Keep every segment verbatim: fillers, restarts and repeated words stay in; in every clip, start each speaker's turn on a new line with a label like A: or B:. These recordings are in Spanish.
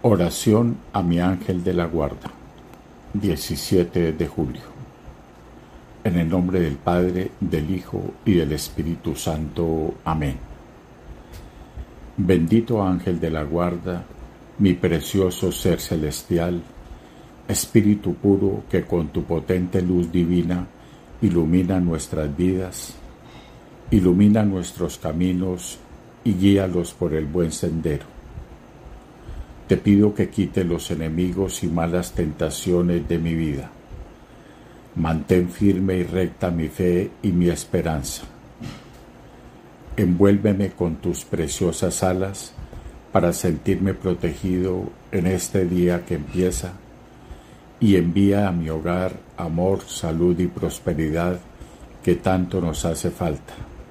A: Oración a mi ángel de la guarda. diecisiete de julio. En el nombre del Padre, del Hijo y del Espíritu Santo. Amén. Bendito ángel de la guarda, mi precioso ser celestial, Espíritu puro que con tu potente luz divina ilumina nuestras vidas, ilumina nuestros caminos y guíalos por el buen sendero. Te pido que quite los enemigos y malas tentaciones de mi vida. Mantén firme y recta mi fe y mi esperanza. Envuélveme con tus preciosas alas para sentirme protegido en este día que empieza, y envía a mi hogar amor, salud y prosperidad que tanto nos hace falta.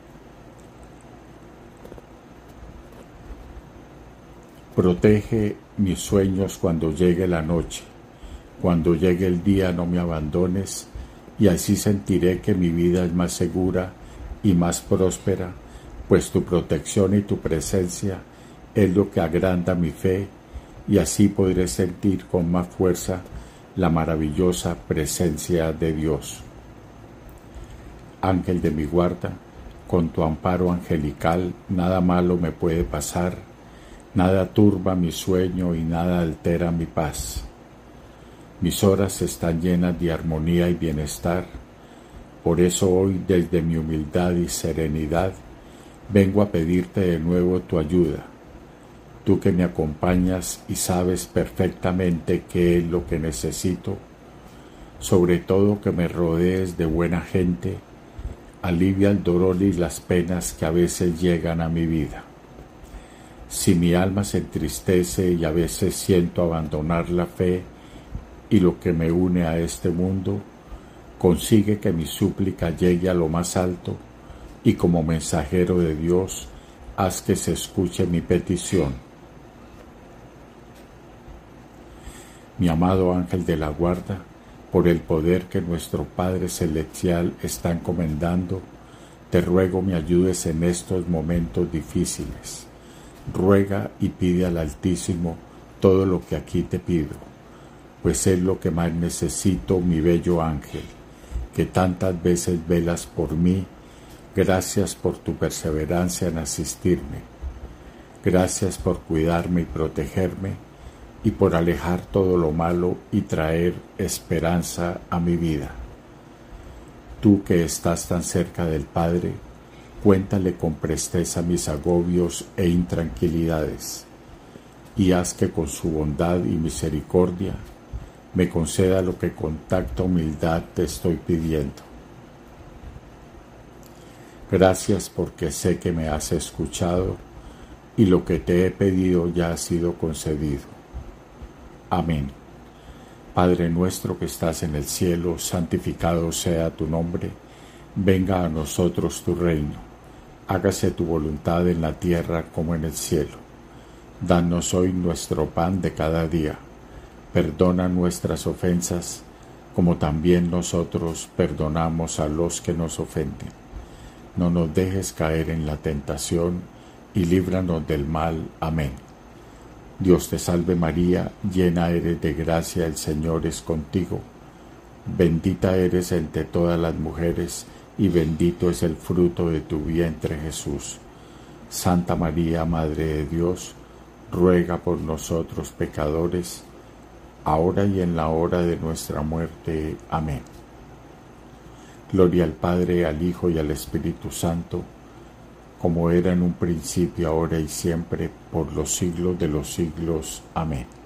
A: Protege mis sueños cuando llegue la noche, cuando llegue el día no me abandones, y así sentiré que mi vida es más segura y más próspera, pues tu protección y tu presencia es lo que agranda mi fe, y así podré sentir con más fuerza la maravillosa presencia de Dios. Ángel de mi guarda, con tu amparo angelical nada malo me puede pasar, nada turba mi sueño y nada altera mi paz. Mis horas están llenas de armonía y bienestar. Por eso hoy, desde mi humildad y serenidad, vengo a pedirte de nuevo tu ayuda. Tú que me acompañas y sabes perfectamente qué es lo que necesito, sobre todo que me rodees de buena gente, alivia el dolor y las penas que a veces llegan a mi vida. Si mi alma se entristece y a veces siento abandonar la fe y lo que me une a este mundo, consigue que mi súplica llegue a lo más alto y como mensajero de Dios, haz que se escuche mi petición. Mi amado ángel de la guarda, por el poder que nuestro Padre Celestial está encomendando, te ruego me ayudes en estos momentos difíciles. Ruega y pide al Altísimo todo lo que aquí te pido, pues es lo que más necesito, mi bello ángel, que tantas veces velas por mí. Gracias por tu perseverancia en asistirme. Gracias por cuidarme y protegerme, y por alejar todo lo malo y traer esperanza a mi vida. Tú que estás tan cerca del Padre, cuéntale con presteza mis agobios e intranquilidades, y haz que con su bondad y misericordia me conceda lo que con tanta humildad te estoy pidiendo. Gracias porque sé que me has escuchado y lo que te he pedido ya ha sido concedido. Amén. Padre nuestro que estás en el cielo, santificado sea tu nombre. Venga a nosotros tu reino. Hágase tu voluntad en la tierra como en el cielo. Danos hoy nuestro pan de cada día. Perdona nuestras ofensas, como también nosotros perdonamos a los que nos ofenden. No nos dejes caer en la tentación, y líbranos del mal. Amén. Dios te salve María, llena eres de gracia, el Señor es contigo. Bendita eres entre todas las mujeres, y bendito es el fruto de tu vientre Jesús. Santa María, Madre de Dios, ruega por nosotros pecadores, ahora y en la hora de nuestra muerte. Amén. Gloria al Padre, al Hijo y al Espíritu Santo, como era en un principio, ahora y siempre, por los siglos de los siglos. Amén.